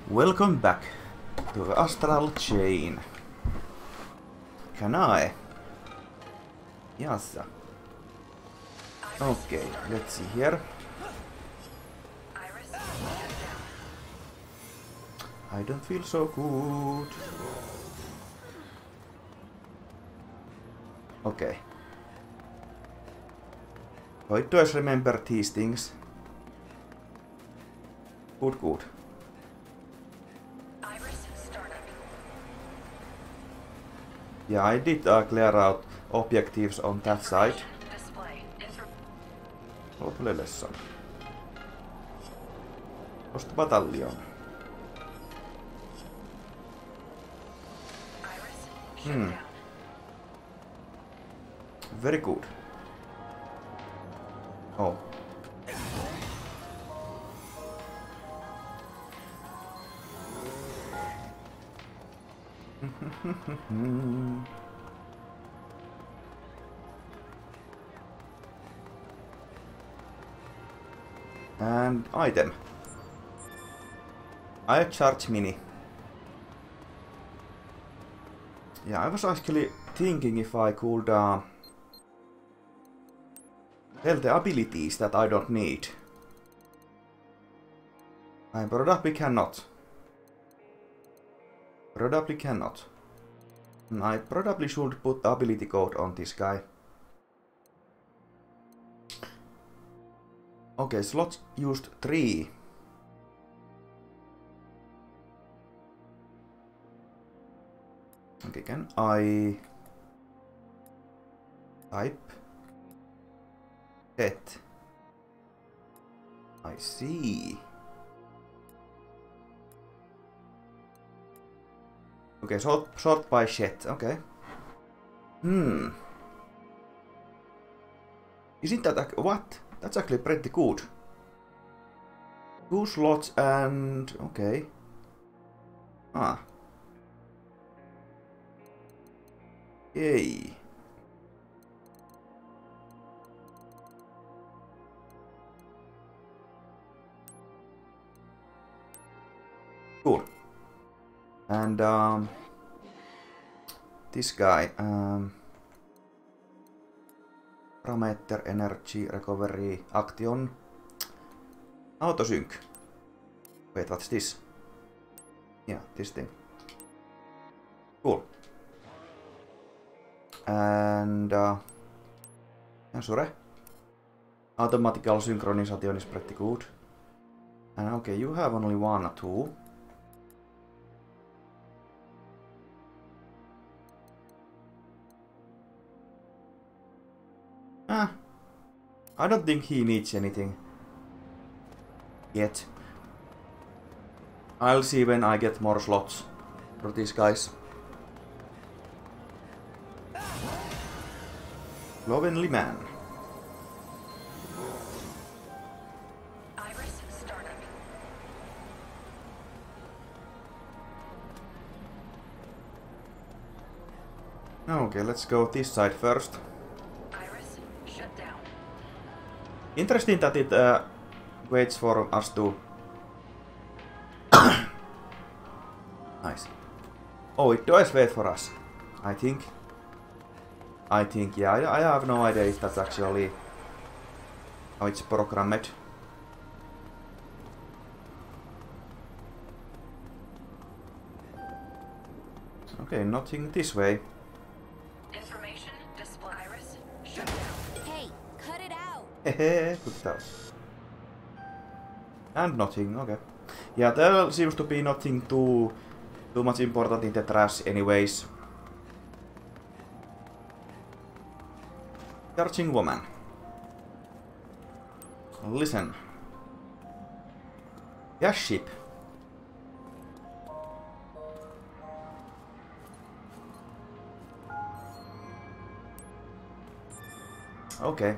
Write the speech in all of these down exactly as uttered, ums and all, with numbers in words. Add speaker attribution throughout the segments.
Speaker 1: Welcome back to the Astral chain. Can I? Yes. Okay, let's see here. I don't feel so good. Okay. How do I remember these things? Good, good. Yeah, I did uh, clear out objectives on that side. Lovely lesson. Post battalion. Hmm. Very good. Oh. And item. I charge mini. Yeah, I was actually thinking if I could uh, tell the abilities that I don't need. I probably cannot. Probably cannot. I probably should put the ability code on this guy. Okay, slots used three. Okay, can I type it? I see. Okay, sort, sort by shit. Okay. Hmm. Isn't that what? That's actually pretty good. Two slots and okay. Ah. Yay. Cool. And um, this guy, um, parameter, energy, recovery, action, autosync. Wait, what's this? Yeah, this thing. Cool. And uh, sorry. Automatical synchronization is pretty good. And okay, you have only one or two. Ah, I don't think he needs anything yet. I'll see when I get more slots for these guys. Slovenly man. Okay, let's go this side first. Interesting that it uh, waits for us to... Nice. Oh, it does wait for us, I think. I think, yeah, I, I have no idea if that's actually how it's programmed. Okay, nothing this way.
Speaker 2: Information display. Iris, shut down. Hey, cut it out.
Speaker 1: Hehe, put it out. And nothing, okay. Yeah, there seems to be nothing too too much important in the trash anyways. Charging woman. Listen. Gas ship. Okay.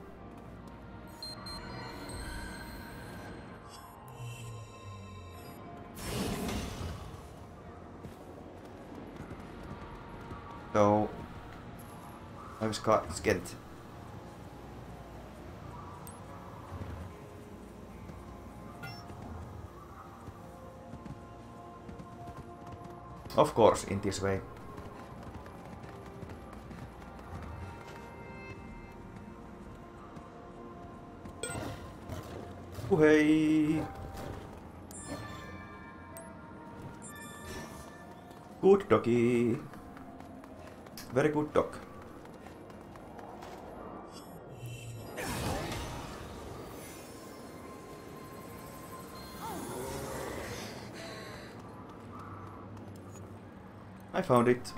Speaker 1: So, I've got skinned. Of course, in this way. Oh, hey! Good doggy. Very good dog. I found it.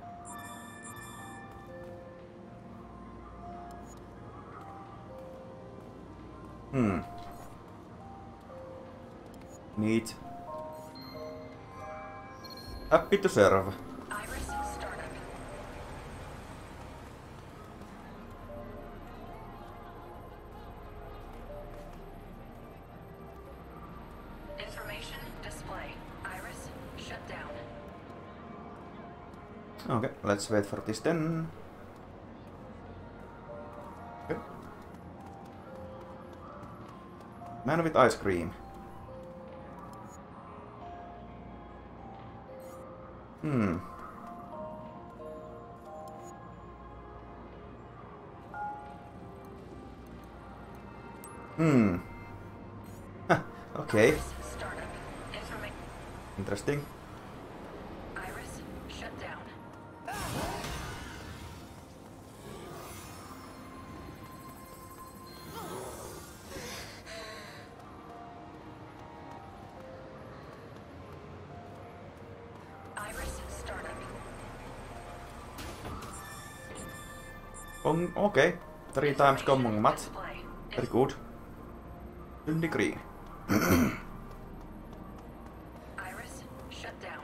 Speaker 1: Hmm. Neat. Happy to serve.
Speaker 2: Iris startup. Information display. Iris shut down.
Speaker 1: Okay, let's wait for this then. Okay. Man with ice cream. Hmm. Hmm. Okay.
Speaker 2: Iris startup. Informa-
Speaker 1: Interesting.
Speaker 2: Iris shut down. Iris startup.
Speaker 1: On, okay. Three times common mat.
Speaker 2: Display.
Speaker 1: Very good. Syndy green.
Speaker 2: Iris shut down.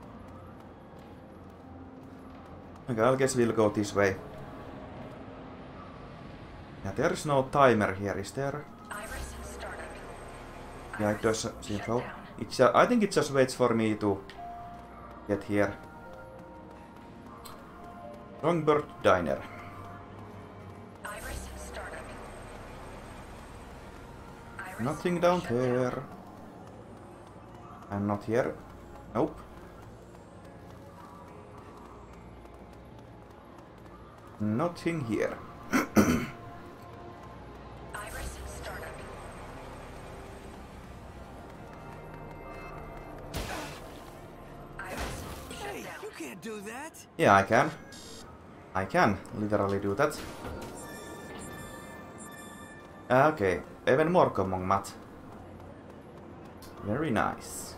Speaker 1: Okay, I guess we'll go this way. Yeah, there is no timer here, is there?
Speaker 2: Iris startup.
Speaker 1: Yeah, it does seem
Speaker 2: Shut
Speaker 1: so.
Speaker 2: down.
Speaker 1: It's, uh, I think it just waits for me to get here. Songbird Diner.
Speaker 2: Iris startup. Iris
Speaker 1: Nothing down
Speaker 2: shut down.
Speaker 1: there. And not here. Nope. Nothing here.
Speaker 2: Iris startup. Iris shut
Speaker 3: Hey,
Speaker 2: down.
Speaker 3: you can't do that.
Speaker 1: Yeah, I can. I can literally do that. Ah, okay, even more common mat. Very nice.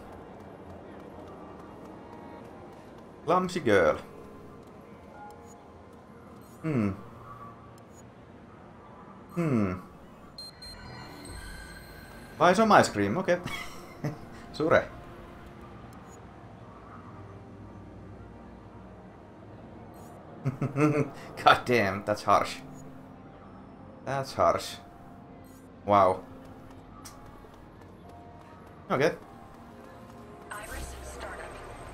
Speaker 1: Clumsy girl. Hmm. Hmm. Buy some ice cream, okay. Sure. God damn, that's harsh. That's harsh. Wow. Okay.
Speaker 2: Iris startup.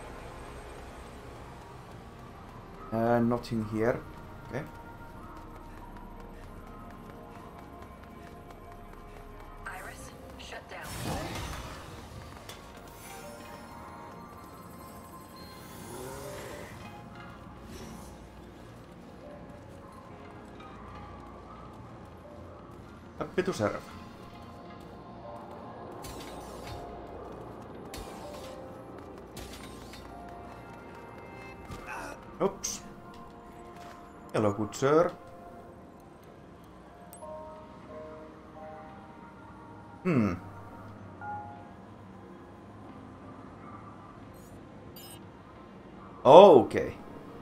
Speaker 1: Uh, nothing here. Okay.
Speaker 2: Iris shut down.
Speaker 1: Happy to serve. Oops. Hello, good sir. Hmm. Okay.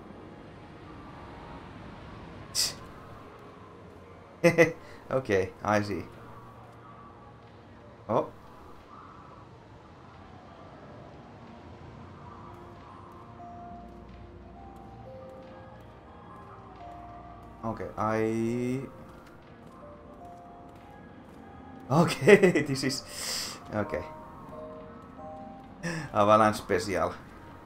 Speaker 1: Okay, I see. Oh. Okay, I... Okay, this is... Okay. Avalanche special.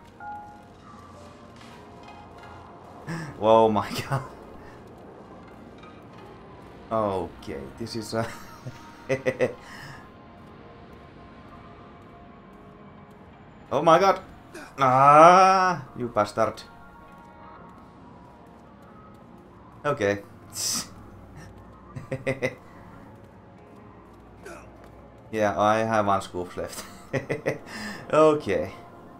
Speaker 1: Oh my god. Okay, this is a... Oh my god. Ah, you bastard. Okay. Yeah, I have one scoop left. Okay.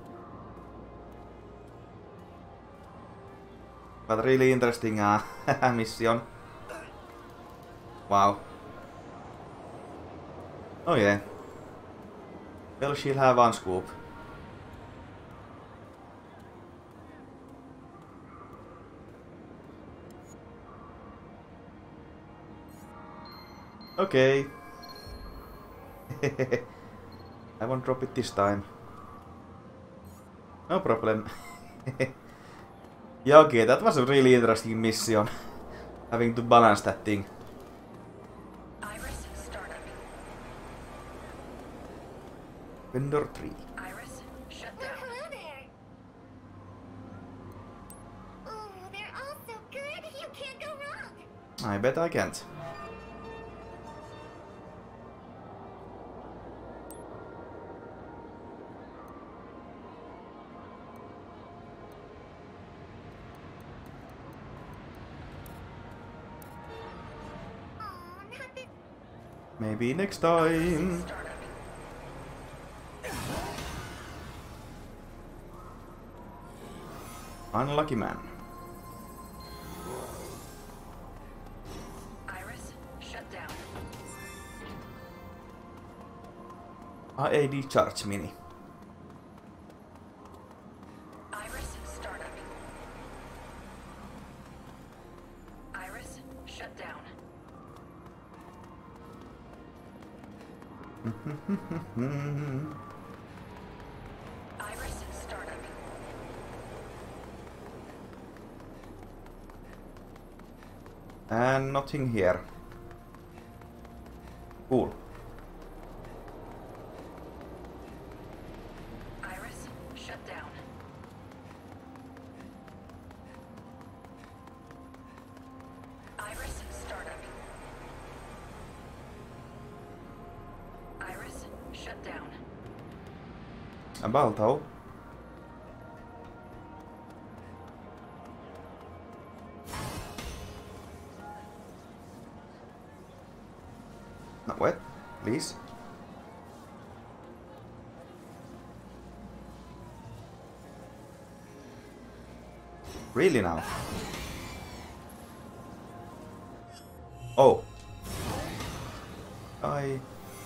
Speaker 1: But really interesting uh, mission. Wow. Oh yeah. Well, she'll have one scoop. Okay. I won't drop it this time. No problem. Yeah, okay, that was a really interesting mission. Having to balance that thing.
Speaker 2: Iris startup.
Speaker 1: Vendor three.
Speaker 2: Iris shut down. Hello there. Oh, they're all so good. You can't go wrong.
Speaker 1: I bet I can't. Maybe next time. Unlucky man.
Speaker 2: Iris shut down.
Speaker 1: A A D charge mini.
Speaker 2: Iris startup. Iris shut down. Iris startup.
Speaker 1: And nothing here. Cool.
Speaker 2: Iris shut down. Iris startup. Iris shut down.
Speaker 1: About how? Not wet, please. Really now? Oh. I...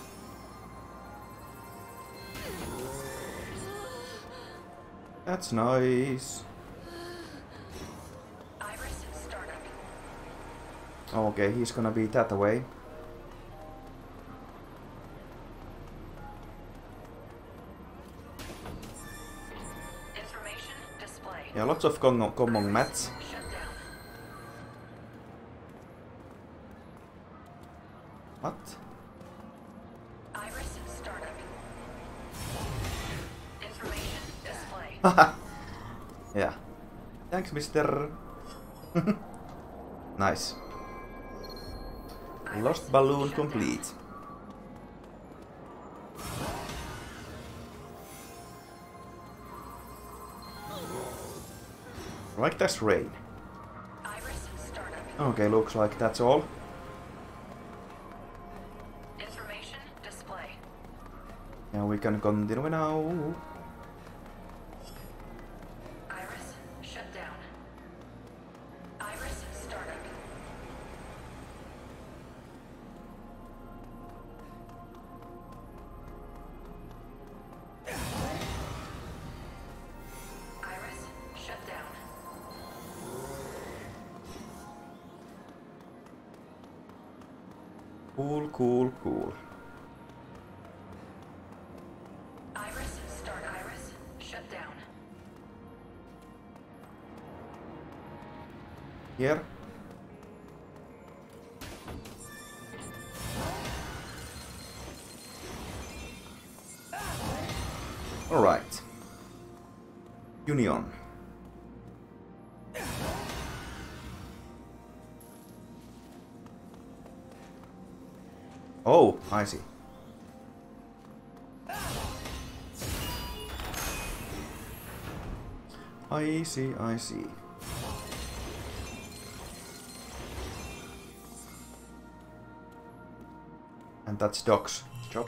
Speaker 1: That's nice.
Speaker 2: Iris startup.
Speaker 1: Okay, he's gonna be that way.
Speaker 2: Information display.
Speaker 1: Yeah, lots of common, common mats.
Speaker 2: Shut down.
Speaker 1: What?
Speaker 2: Iris startup. Information display.
Speaker 1: Yeah. Thanks, mister. Nice. Lost balloon complete. Like that's rain.
Speaker 2: Iris startup.
Speaker 1: Okay, looks like that's all.
Speaker 2: Information display.
Speaker 1: Yeah, we can continue now.
Speaker 2: Iris shut down. Iris startup. Iris shut down.
Speaker 1: Cool, cool, cool.
Speaker 2: Iris start. Iris shut down.
Speaker 1: Here. Alright. Union. Oh, I see. I see, I see. And that's Doc's job.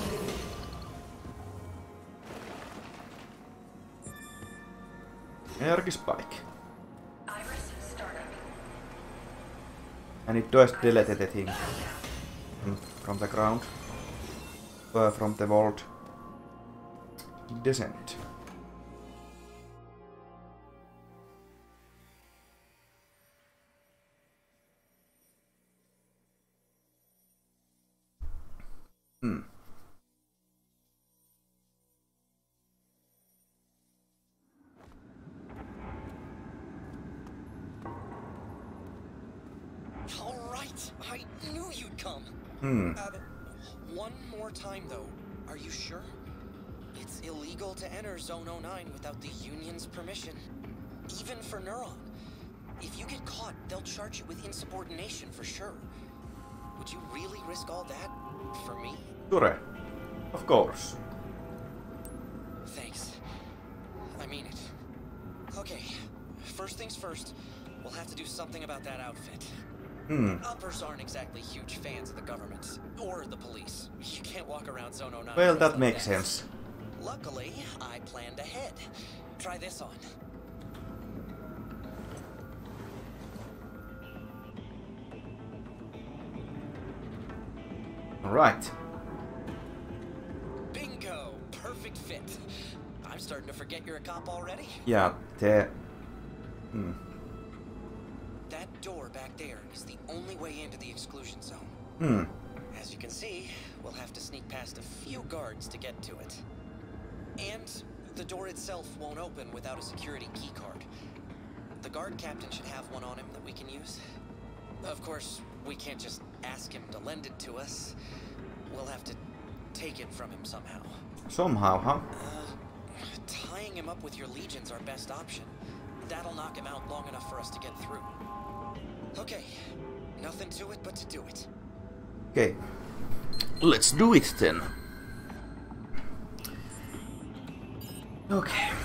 Speaker 1: Energy spike.
Speaker 2: Iris startup.
Speaker 1: And it does delete the thing from, from the ground. Uh, from the vault. Descent. Hmm.
Speaker 3: All right, I knew you'd come.
Speaker 1: Hmm.
Speaker 3: Uh, one more time, though. Are you sure? It's illegal to enter Zone oh nine without the Union's permission. Even for Neuron. If you get caught, they'll charge you with insubordination for sure. Would you really risk all that for me?
Speaker 1: Sure. Of course.
Speaker 3: Thanks. I mean it. Okay, first things first, we'll have to do something about that outfit.
Speaker 1: Hmm.
Speaker 3: Uppers aren't exactly huge fans of the government, or the police. You can't walk around Zone oh nine.
Speaker 1: Well,
Speaker 3: dressed
Speaker 1: that
Speaker 3: like
Speaker 1: makes sense.
Speaker 3: Luckily, I planned ahead. Try this on.
Speaker 1: Alright.
Speaker 3: Bingo! Perfect fit. I'm starting to forget you're a cop already.
Speaker 1: Yeah, the... Hmm.
Speaker 3: That door back there is the only way into the exclusion zone.
Speaker 1: Hmm.
Speaker 3: As you can see, we'll have to sneak past a few guards to get to it. And the door itself won't open without a security key card. The guard captain should have one on him that we can use. Of course, we can't just ask him to lend it to us. We'll have to take it from him somehow.
Speaker 1: Somehow, huh?
Speaker 3: Uh, tying him up with your legion's our best option. That'll knock him out long enough for us to get through. Okay, nothing to it but to do it.
Speaker 1: Okay. Let's do it then. Okay.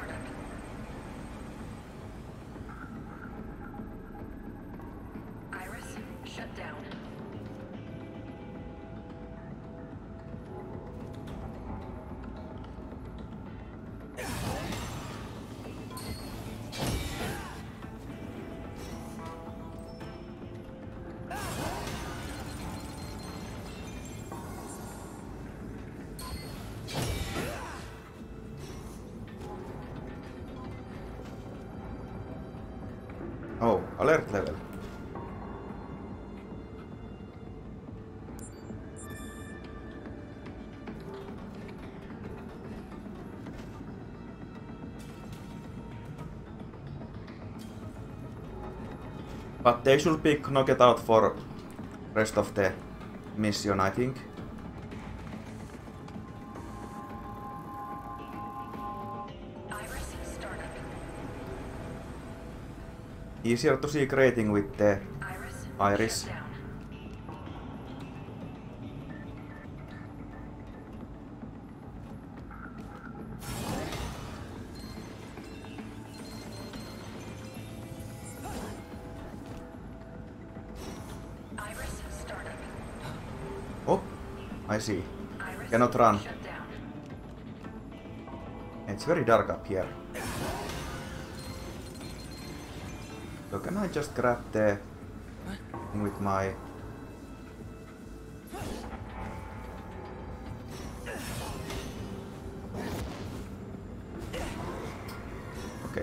Speaker 2: Iris, shut down.
Speaker 1: Oh, alert level. But they should be knocked out for rest of the mission, I think.
Speaker 2: Iris startup.
Speaker 1: Easier to see grading with the
Speaker 2: Iris.
Speaker 1: Iris.
Speaker 2: Shut down. Iris startup.
Speaker 1: Oh, I see.
Speaker 2: Iris.
Speaker 1: Cannot run.
Speaker 2: Shut down.
Speaker 1: It's very dark up here. So can I just grab the thing with my... Okay.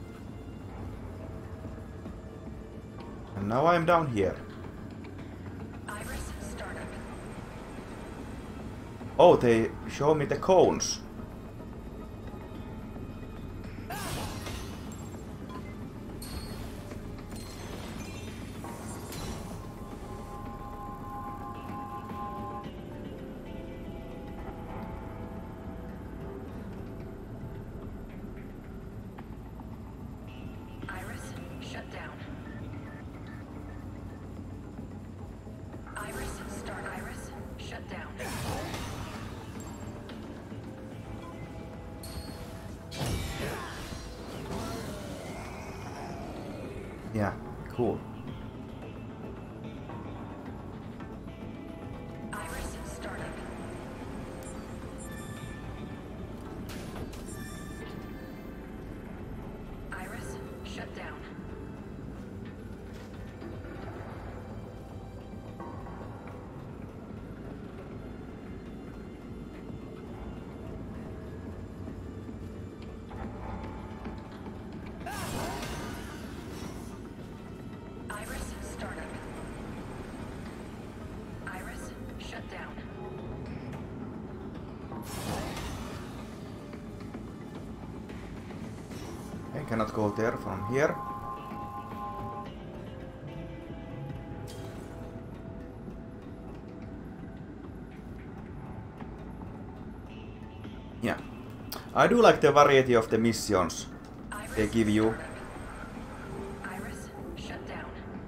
Speaker 1: And now I'm down here.
Speaker 2: Iris startup.
Speaker 1: Oh, they show me the cones.
Speaker 2: Iris, shut down. Iris, start. Iris, shut down.
Speaker 1: Yeah, cool.
Speaker 2: Iris startup. Iris shut down. Iris startup. Iris shut down.
Speaker 1: I cannot go there from here. Yeah. I do like the variety of the missions they give you.
Speaker 2: Iris shut down.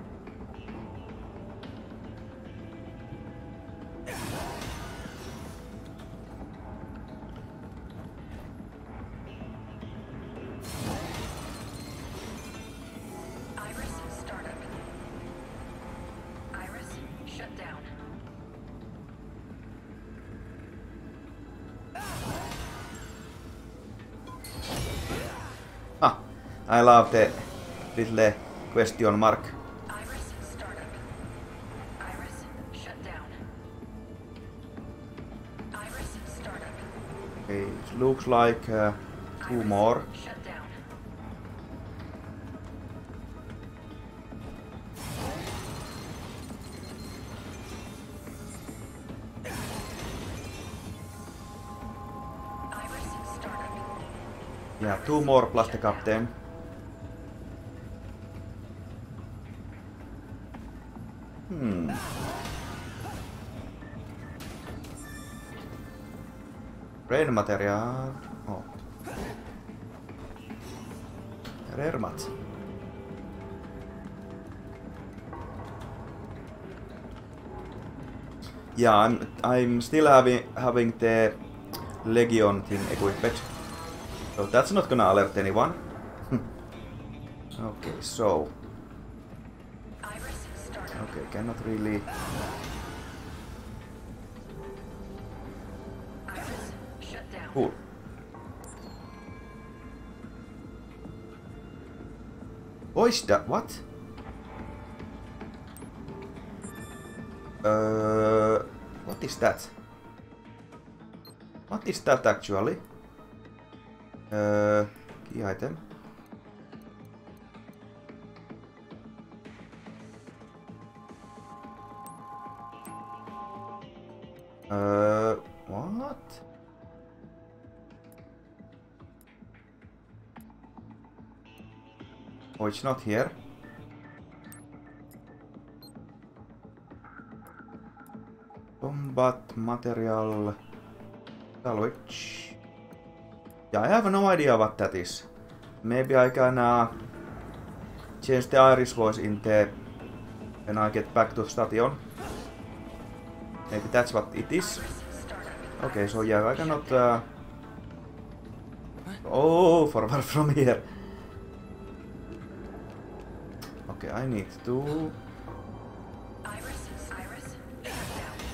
Speaker 2: Iris startup. Iris shut down.
Speaker 1: Ah, I love the little question mark.
Speaker 2: Iris startup. Iris shut down. Iris startup.
Speaker 1: Okay, it looks like uh, two
Speaker 2: Iris
Speaker 1: more.
Speaker 2: shut down. Iris startup.
Speaker 1: Yeah, two more plus the captain. Hmm. Rain material. Oh. Rare mat. Yeah, I'm I'm still having having the Legion thing equipped. So that's not gonna alert anyone. Okay, so
Speaker 2: Iris startup.
Speaker 1: okay, cannot really.
Speaker 2: Iris shut down.
Speaker 1: Cool. What is that? What? Uh, what is that? What is that actually? Uh, key item. Uh, what? Oh, it's not here. Combat material salvage. Yeah, I have no idea what that is. Maybe I can uh, change the Iris voice in the when I get back to station. Maybe that's what it is. Okay, so yeah, I cannot. Uh... Oh, forward from here. Okay, I need to.
Speaker 2: Iris, Iris, shut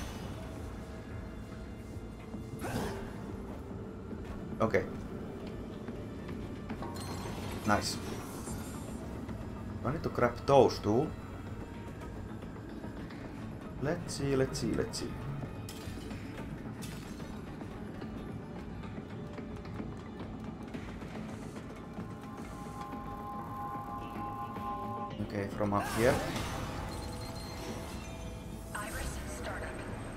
Speaker 2: down.
Speaker 1: Okay. Nice. I need to grab those two. Let's see, let's see, let's see. Okay, from up here.
Speaker 2: Iris startup.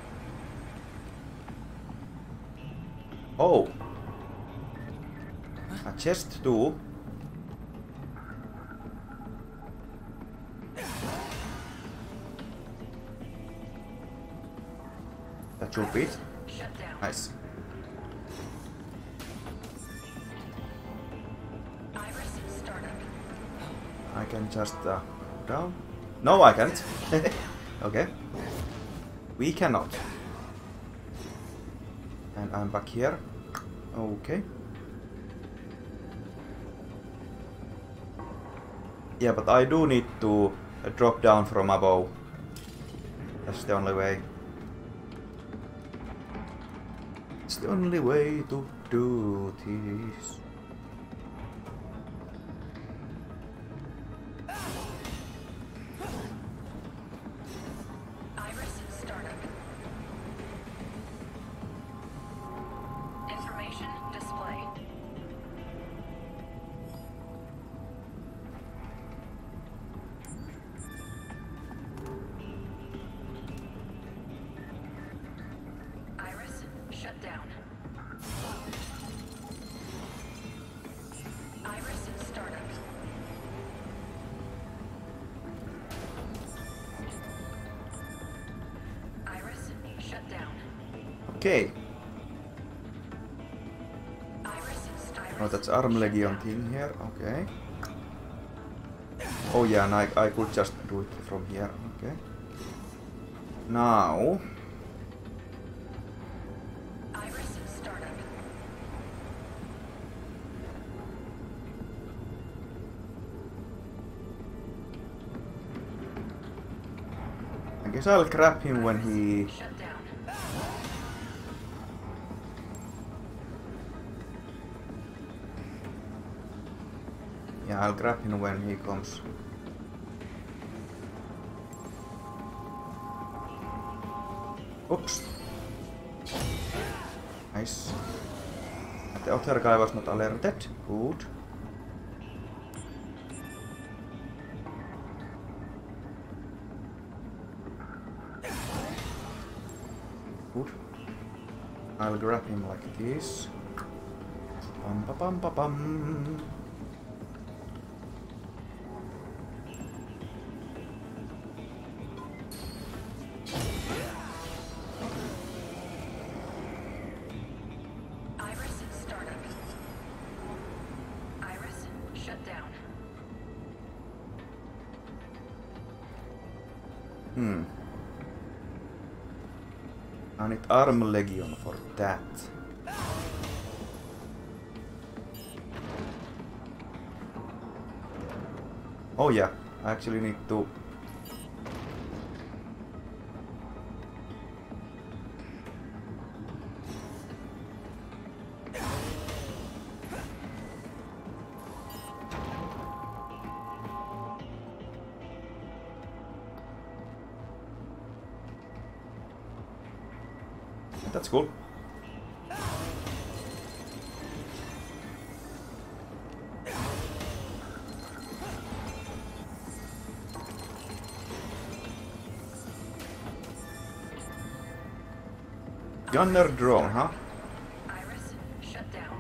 Speaker 1: Oh! A chest too. That should be it.
Speaker 2: Shut down.
Speaker 1: Nice.
Speaker 2: Iris startup.
Speaker 1: I can just uh, down. No, I can't. Okay. We cannot. And I'm back here. Okay. Yeah, but I do need to uh, drop down from above. That's the only way. It's the only way to do this.
Speaker 2: Iris startup. Information display. Iris shut down. Iris startup. Iris shut down.
Speaker 1: Okay.
Speaker 2: Iris Iris
Speaker 1: Oh, that's Arm Legion thing here. Okay. Oh yeah, and I, I could just do it from here. Okay. Now.
Speaker 2: Iris startup.
Speaker 1: I guess I'll grab him when he.
Speaker 2: Shut down.
Speaker 1: Yeah, I'll grab him when he comes. Oops. Nice. The other guy was not alerted. Good. Good. I'll grab him like this. Pam pa pam pa pam.
Speaker 2: Iris startup. Iris shut down.
Speaker 1: Hmm. I need Arm Legion for that. Oh yeah, I actually need to. That's cool. Gunner drone, huh?
Speaker 2: Iris shut down.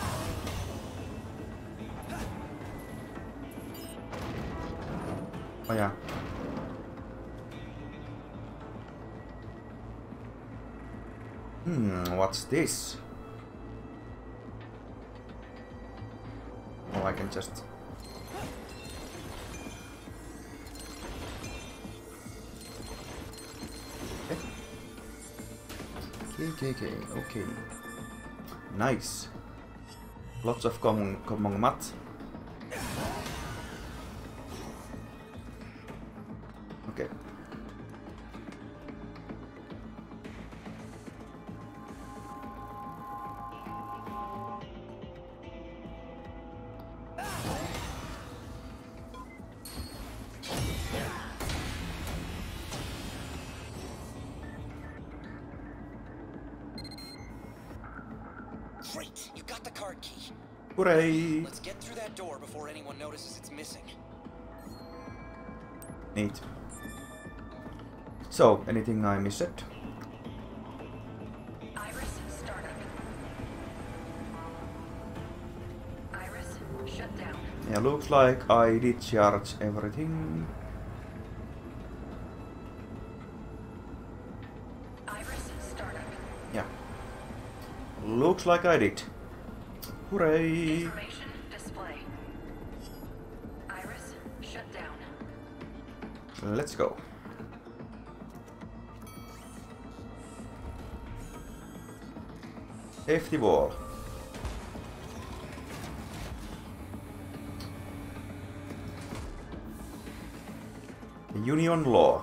Speaker 1: Oh yeah. Hmm, what's this? Oh, I can just... Okay, okay, okay, okay. Nice. Lots of common, common mat. Okay.
Speaker 3: Great, you got the card key.
Speaker 1: Hooray!
Speaker 3: Let's get through that door before anyone notices it's missing.
Speaker 1: Neat. So, anything I missed?
Speaker 2: Iris startup. Iris shut down.
Speaker 1: Yeah, looks like I did charge everything.
Speaker 2: Iris startup.
Speaker 1: Yeah. Looks like I did. Hooray!
Speaker 2: Information display. Iris shut down.
Speaker 1: Let's go. Safety wall. Union law.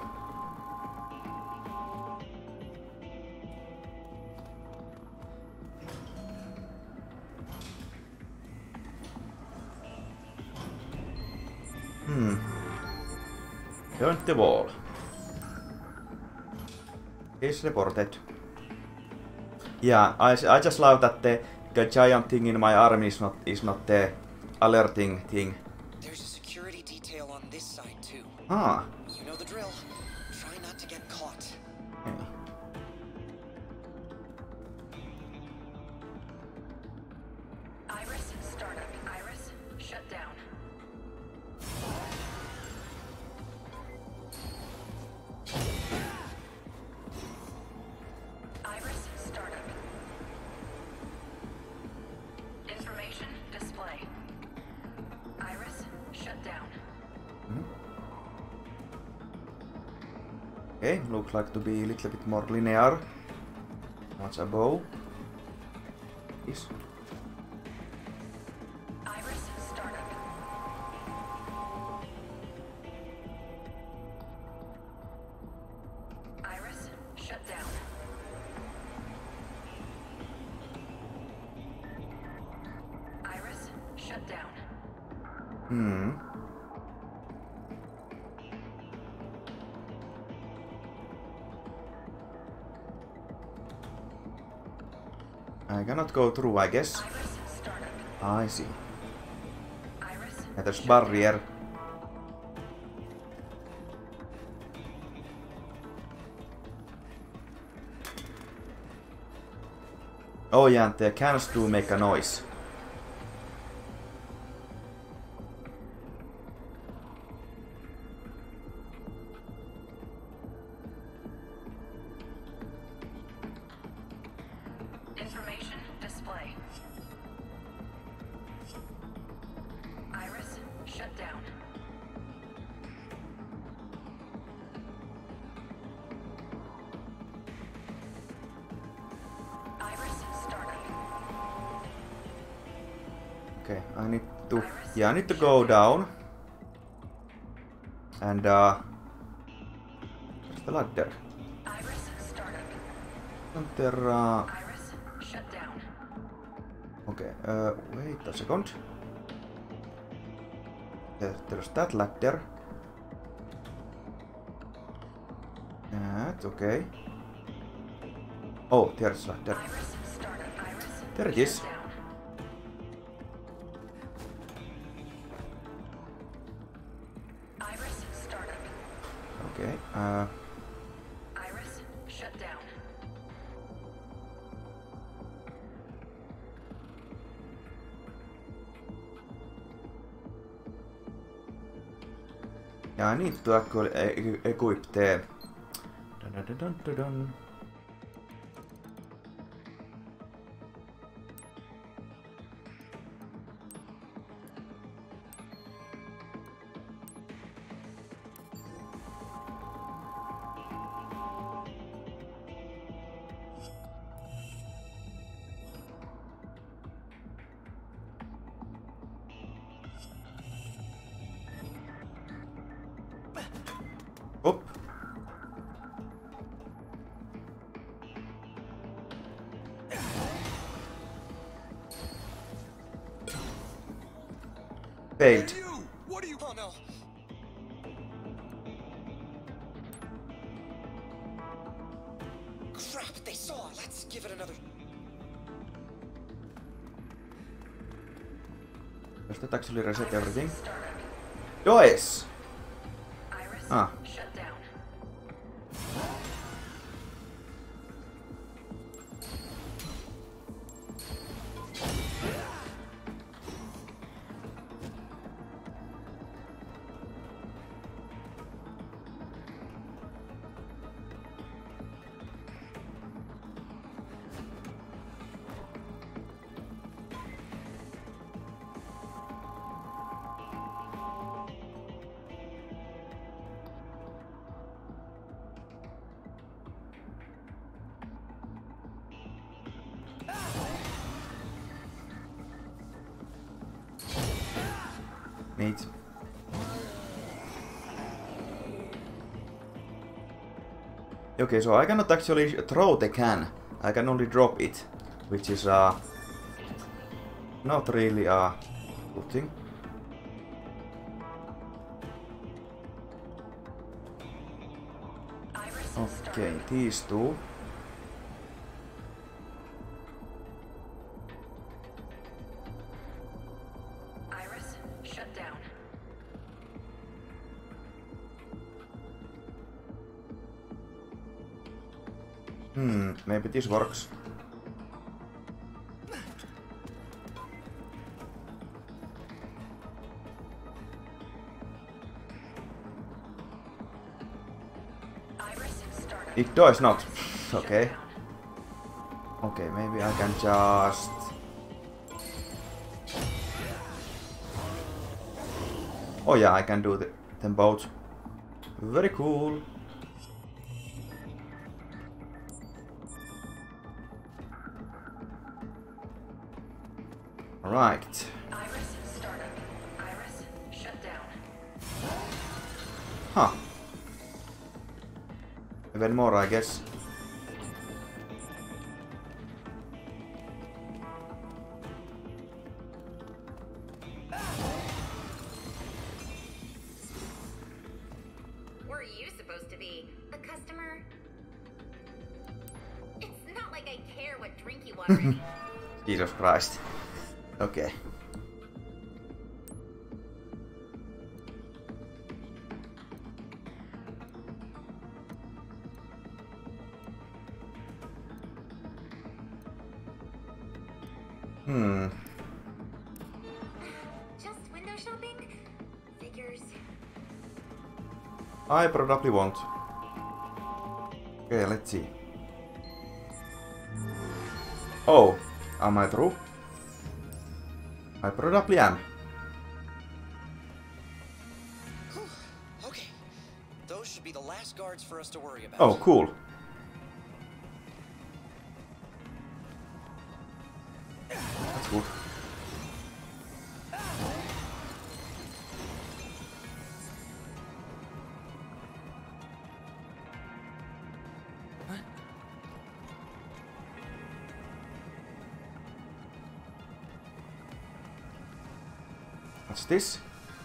Speaker 1: Hmm. Turn the wall. Is reported. Yeah, I, I just love that the, the giant thing in my arm is not is not the alerting thing.
Speaker 3: There's a security detail on this side too.
Speaker 1: Ah.
Speaker 3: You know the drill. Try not to get caught.
Speaker 1: Okay.
Speaker 2: Iris startup. Iris shut down. Iris startup. Information display. Iris shut down.
Speaker 1: Mm-hmm. Okay, looks like to be a little bit more linear. What's above? Is
Speaker 2: Iris startup. Iris shut down. Iris shut down.
Speaker 1: Hmm. I cannot go through, I guess.
Speaker 2: Iris startup.
Speaker 1: I see.
Speaker 2: Iris
Speaker 1: And there's
Speaker 2: shut
Speaker 1: barrier. Oh yeah, and the cans do make a noise.
Speaker 2: Information display. Iris shut down. Iris startup.
Speaker 1: Okay, I need to... Yeah, I need to go down. And, uh... where's the ladder?
Speaker 2: Iris startup.
Speaker 1: Isn't there, uh...
Speaker 2: Iris shut down.
Speaker 1: Okay, uh, wait a second. There, there's that ladder. That, okay. Oh, there's ladder.
Speaker 2: Iris startup. Iris
Speaker 1: There it is.
Speaker 2: shut down. Iris startup.
Speaker 1: Okay, uh...
Speaker 2: Iris shut down.
Speaker 1: yeah, I need to actually e equip the... Dun, dun, dun, dun, dun. Up. Failed.
Speaker 3: You! What are you? Oh no! Crap! They saw. Let's give it another.
Speaker 1: Does that actually reset everything? Yes!
Speaker 2: Iris
Speaker 1: Ah.
Speaker 2: shut down.
Speaker 1: Neat. Okay, so I cannot actually throw the can. I can only drop it, which is uh, not really a good thing. Okay, these two.
Speaker 2: Iris, shut down.
Speaker 1: Hmm, maybe this works. It does not. Okay. Okay, maybe I can just... Oh yeah, I can do the, them both. Very cool. Right.
Speaker 2: Iris startup. Iris, shut down.
Speaker 1: Huh. Even more, I guess.
Speaker 4: Were you supposed to be a customer? It's not like I care what drink you want or anything.
Speaker 1: Jesus Christ. Okay. Hmm.
Speaker 4: Just window shopping? Figures.
Speaker 1: I probably won't. Okay, let's see. Oh, am I through? I probably am.
Speaker 3: Okay, those should be the last guards for us to worry about.
Speaker 1: Oh, cool. That's good. What's this?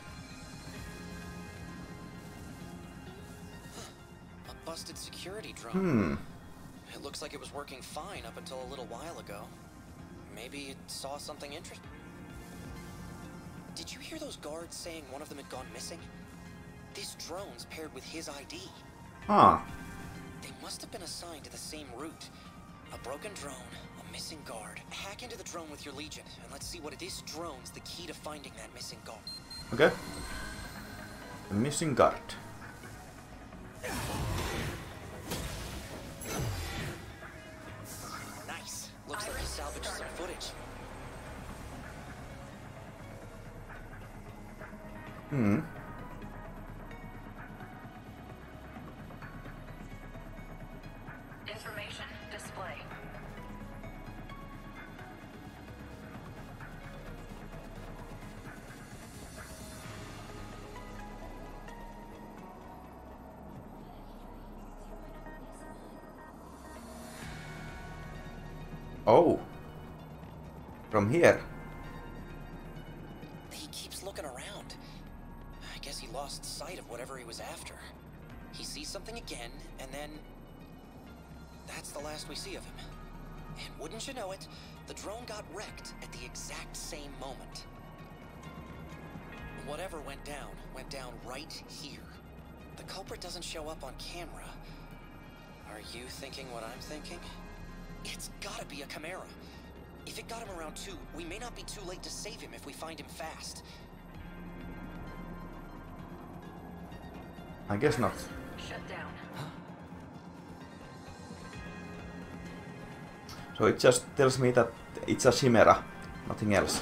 Speaker 3: A busted security drone.
Speaker 1: Hmm.
Speaker 3: It looks like it was working fine up until a little while ago. Maybe it saw something interesting. Did you hear those guards saying one of them had gone missing? This drone's paired with his I D.
Speaker 1: Ah.
Speaker 3: They must have been assigned to the same route. A broken drone, a missing guard. Hack into the drone with your Legion, and let's see what this drone's the key to finding that missing guard.
Speaker 1: Okay. The missing guard.
Speaker 3: Nice. Looks like you salvaged some footage.
Speaker 1: Hmm.
Speaker 2: Information display.
Speaker 1: Oh. From here.
Speaker 3: He keeps looking around. I guess he lost sight of whatever he was after. He sees something again, and then... that's the last we see of him. And wouldn't you know it, the drone got wrecked at the exact same moment. Whatever went down, went down right here. The culprit doesn't show up on camera. Are you thinking what I'm thinking? It's gotta be a Chimera. If it got him around two, we may not be too late to save him if we find him fast.
Speaker 1: I guess not.
Speaker 2: Shut down.
Speaker 1: So it just tells me that it's a Chimera, nothing else.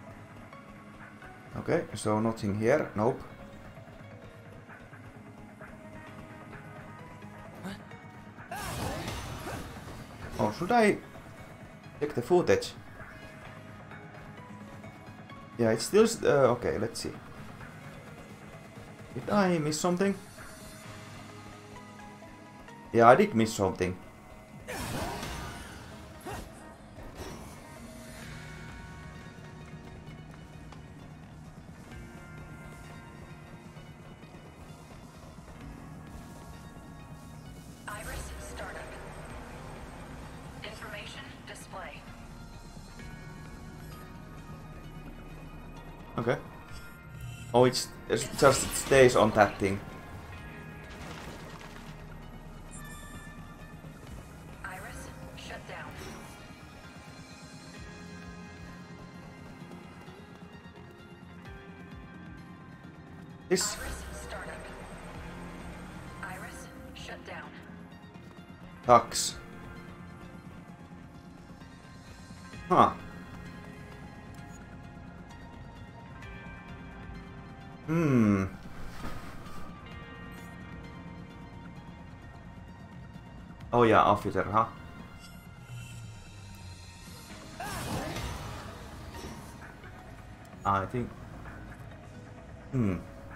Speaker 1: Okay, so nothing here, nope. Oh, should I check the footage? Yeah, it's still... Uh, okay, let's see. Did I miss something? Yeah, I did miss something.
Speaker 2: Iris startup. Information display.
Speaker 1: Okay. Oh, it's, it's just it stays on that thing.
Speaker 2: Iris shut down.
Speaker 1: This...
Speaker 2: Iris startup. Iris shut down.
Speaker 1: Tux. Huh. Hmm. Oh yeah, officer, huh? I think... Hmm.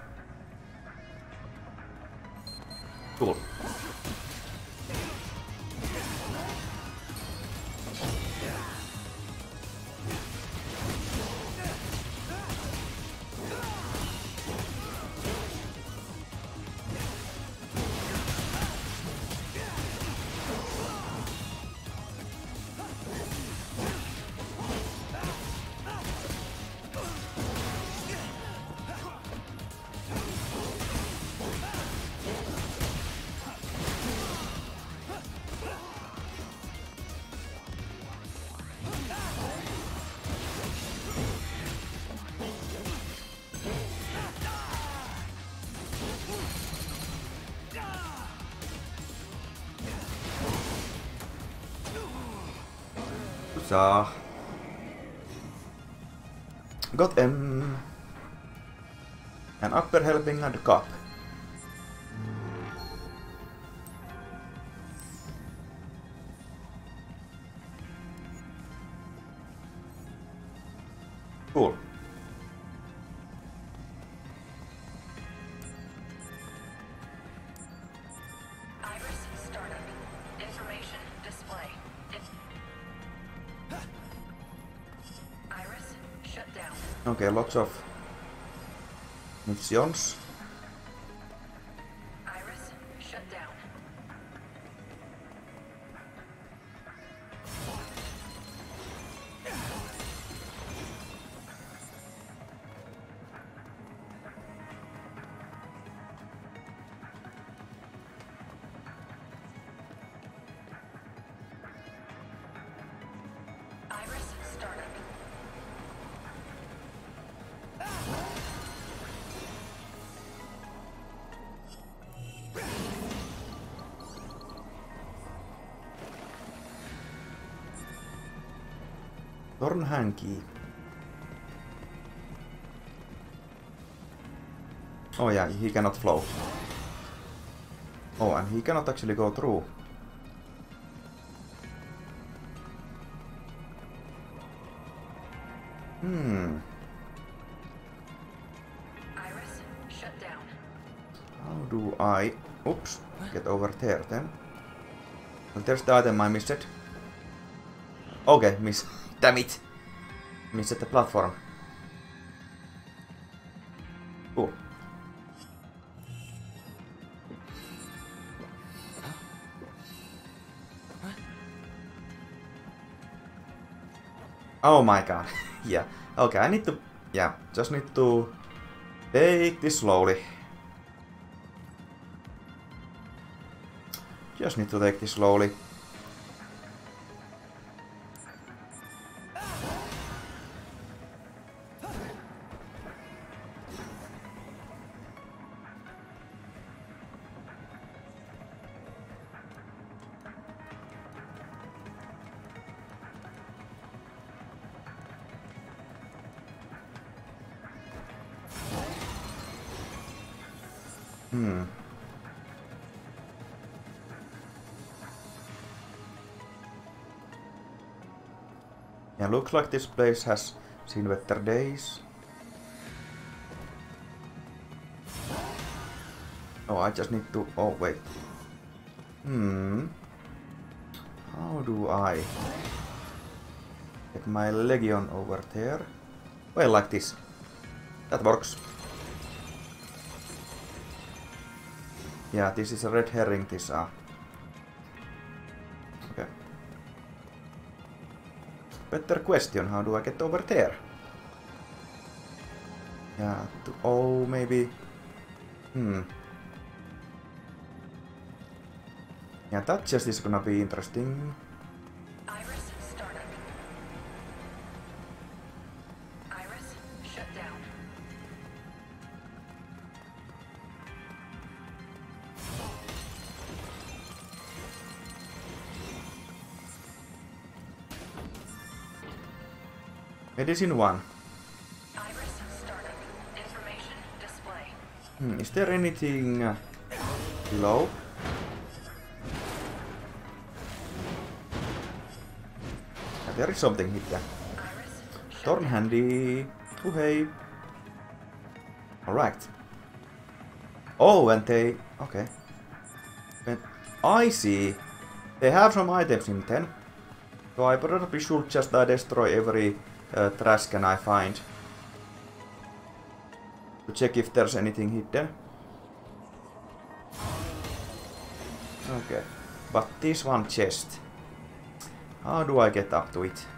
Speaker 1: Cool. So... Got um, an upper helping and a cup. Cool.
Speaker 2: Iris startup. Information display. Iris shut down.
Speaker 1: Okay, lots of missions.
Speaker 2: Iris shut down. Iris startup.
Speaker 1: Thorn hanky. Oh yeah, he cannot float. Oh, and he cannot actually go through. Hmm.
Speaker 2: Iris shut down.
Speaker 1: How do I... Oops. Get over there then. Well, there's the item I missed. Okay, miss. Damn it. Missed the platform. Cool. Oh my god. Yeah. Okay, I need to... Yeah, just need to take this slowly. Just need to take this slowly. Hmm. Yeah, looks like this place has seen better days. Oh, I just need to... Oh, wait. Hmm. How do I get my Legion over there? Well, like this. That works. Yeah, this is a red herring, this uh. Okay. Better question, how do I get over there? Yeah, to, oh, maybe... Hmm. Yeah, that chest is gonna be interesting.
Speaker 2: Iris startup. Iris shut down.
Speaker 1: Medicine one.
Speaker 2: Iris startup. Information display.
Speaker 1: Hmm, is there anything uh, below? Yeah, there is something hidden.
Speaker 2: Iris shut
Speaker 1: Torn
Speaker 2: down.
Speaker 1: handy. Oh hey. Alright. Oh, and they... Okay. But I see. They have some items in them. So I probably should just uh, destroy every uh, trash can I find. To check if there's anything hidden. Okay. But this one chest. How do I get up to it?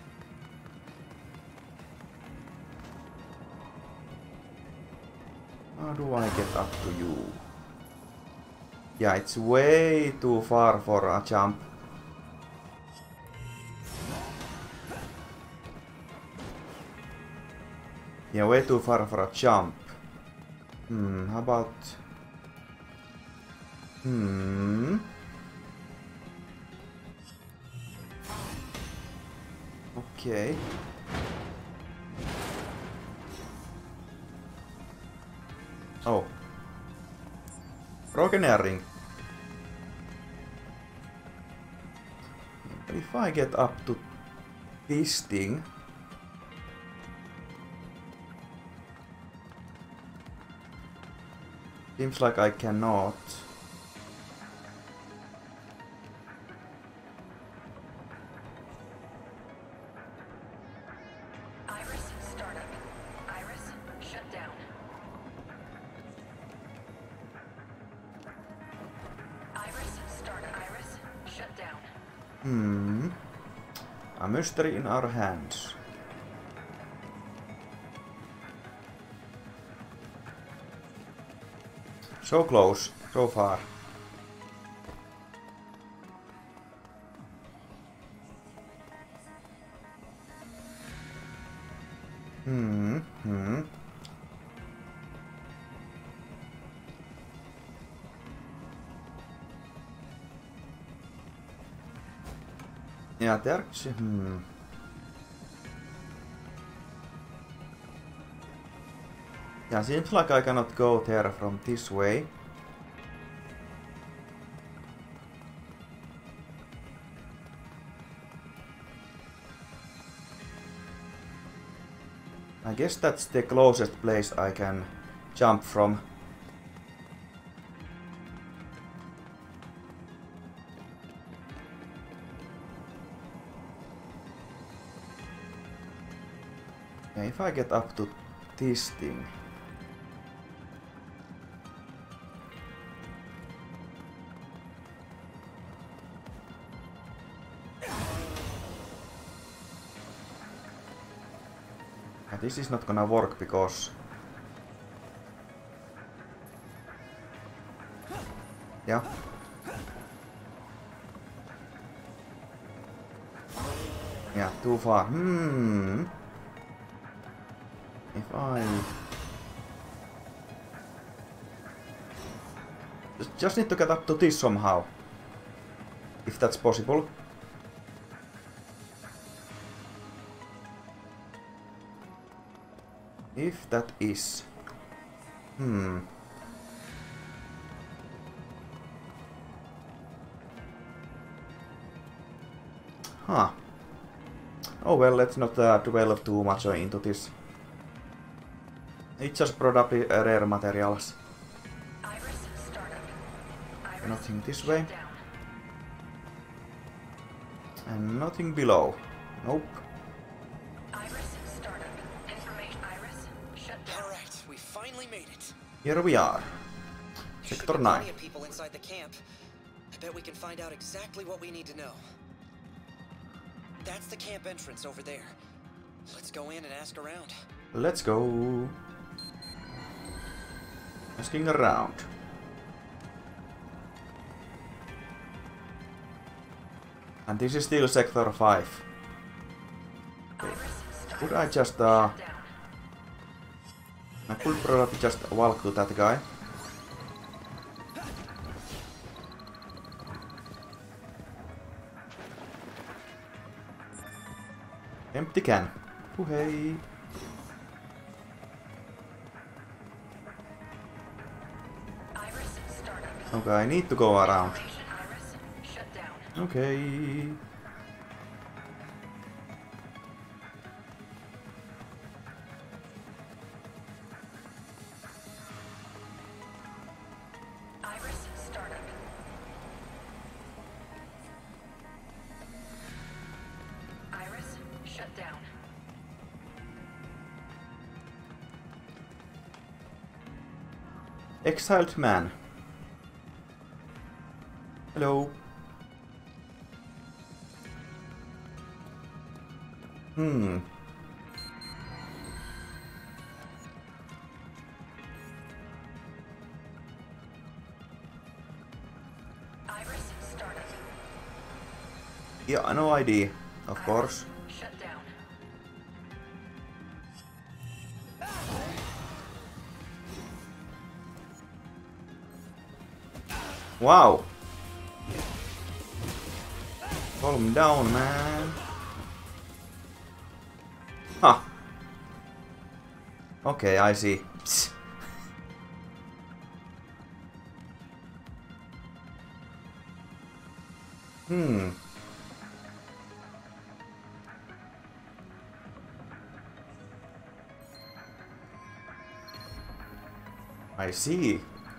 Speaker 1: How do I get up to you? Yeah, it's way too far for a jump. Yeah, way too far for a jump. Hmm, how about... Hmm... Okay. Oh. Broken earring. But if I get up to this thing... Seems like I cannot.
Speaker 2: Iris startup. Iris shut down. Iris startup. Iris shut down.
Speaker 1: Hmm. A mystery in our hands. So close, so far. Hmm, hmm. Yeah, there's... Hmm. Yeah, seems like I cannot go there from this way. I guess that's the closest place I can jump from. Yeah, if I get up to this thing. Yeah, this is not gonna work because... Yeah. Yeah, too far. Hmm. If I... Just, just need to get up to this somehow. If that's possible. If that is... Hmm... Huh. Oh well, let's not uh, dwell too much into this. It's just probably uh, rare materials.
Speaker 2: Iris startup. Iris
Speaker 1: Nothing this way.
Speaker 2: shut down.
Speaker 1: And nothing below. Nope.
Speaker 2: Iris startup. Information. Iris shut down.
Speaker 3: All right, we finally made it.
Speaker 1: Here we are.
Speaker 3: Should
Speaker 1: Sector
Speaker 3: be
Speaker 1: nine.
Speaker 3: plenty of people inside the camp. I bet we can find out exactly what we need to know. That's the camp entrance over there. Let's go in and ask around.
Speaker 1: Let's go. Asking around. And this is still Sector five.
Speaker 2: Iris startup.
Speaker 1: Could I just uh
Speaker 2: Shut down.
Speaker 1: I could probably just walk to that guy. Empty can. Oh hey.
Speaker 2: Iris startup.
Speaker 1: Okay, I need to go around.
Speaker 2: Information. Iris shut down.
Speaker 1: Okay.
Speaker 2: Iris startup. Iris shut down.
Speaker 1: Exiled man. Hello. Hmm.
Speaker 2: Iris startup.
Speaker 1: Yeah, no idea. Of course.
Speaker 2: Shut down.
Speaker 1: Wow. Calm down, man. Huh. Okay, I see. Psst. Hmm. I see.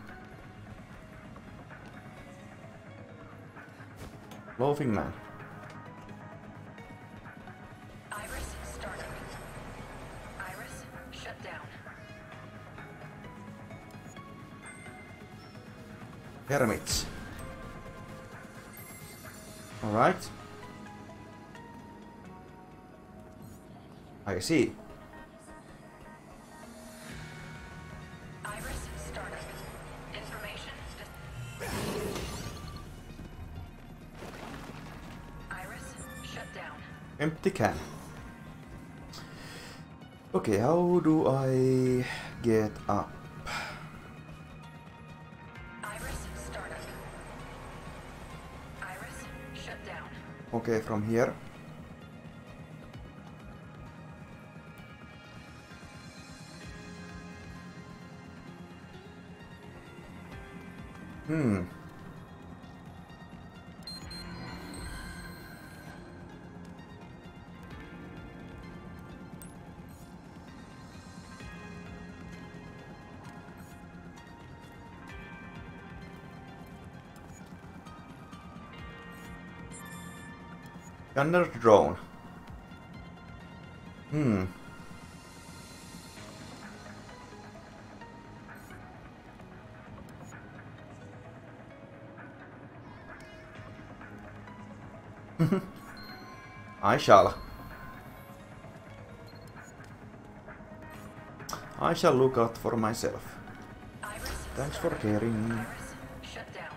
Speaker 1: Loafing man.
Speaker 2: Iris startup. Iris shut down.
Speaker 1: Hermits. Alright. I see.
Speaker 2: Iris startup. Information. Iris shut down.
Speaker 1: Empty can. Okay, how do I get up?
Speaker 2: Iris startup. Iris shut down.
Speaker 1: Okay, from here. Hmm. Gunner drone. Hmm. I shall. I shall look out for myself.
Speaker 2: Iris
Speaker 1: Thanks for caring.
Speaker 2: Iris shut down.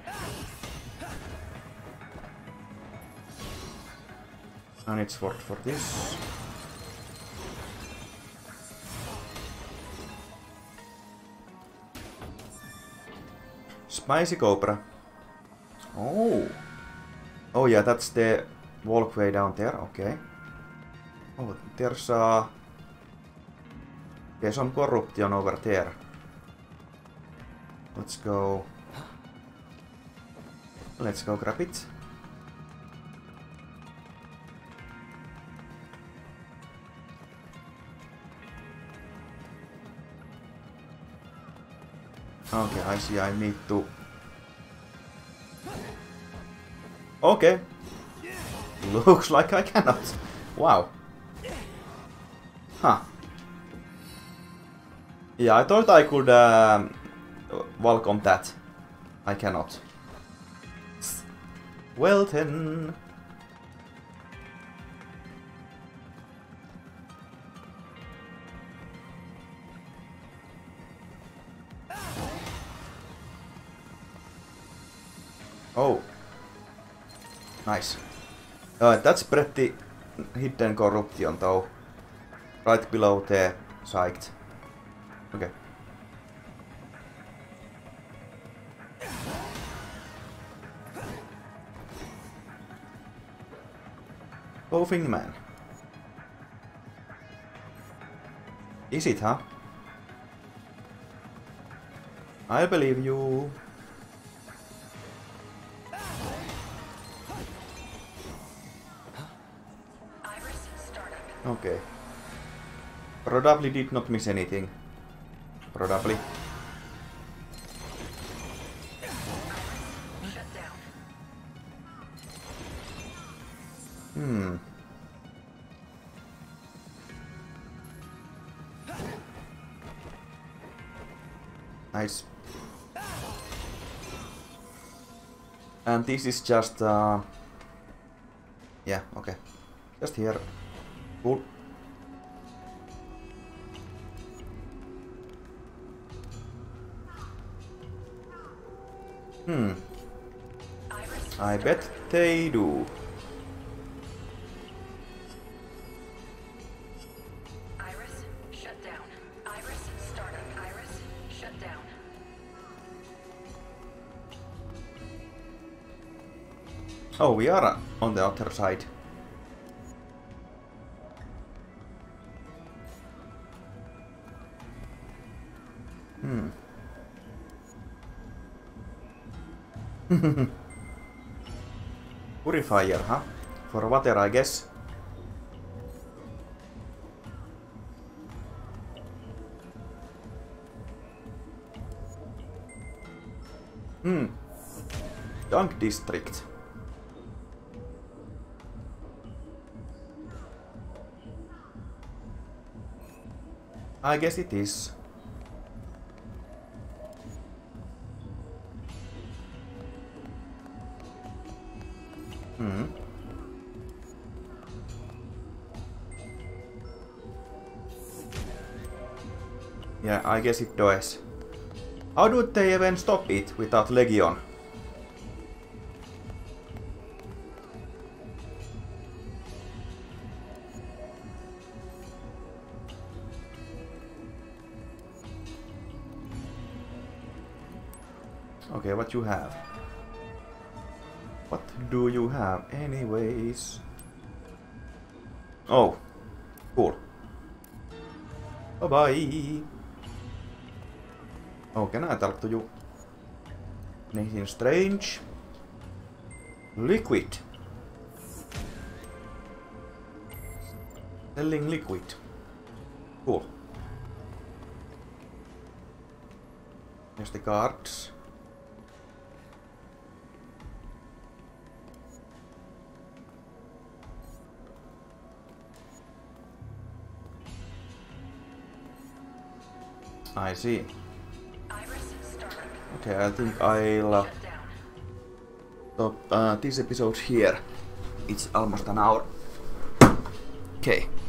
Speaker 1: And it's for for this. Spicy cobra. Oh. Oh yeah, that's the walkway down there. Okay. Oh, there's uh there's some corruption over there. Let's go. Let's go grab it. Okay, I see. I need to. Okay. Looks like I cannot. Wow. Huh. Yeah, I thought I could um, welcome that. I cannot. Well then. Oh. Nice. Uh, that's pretty hidden corruption though. Right below the site. Okay. Bothing man. Is it, huh? I believe you. Okay. Probably did not miss anything. Probably. Hmm. Nice. And this is just uh yeah, okay. Just here. Cool. Hmm. I bet they do.
Speaker 2: Iris, shut down. Iris, startup. Iris, shut down.
Speaker 1: Oh, we are on the other side. Hmm. Purifier, huh? For water, I guess. Hmm. Dunk district. I guess it is. Hmm. Yeah, I guess it does. How do they even stop it without Legion? Okay, what you have? What do you have anyways? Oh, cool. Bye bye. Oh, can I talk to you? Anything strange? Liquid. Selling liquid. Cool. Here's the cards. I see. Okay, I think I'll uh, stop uh, this episode here. It's almost an hour. Okay.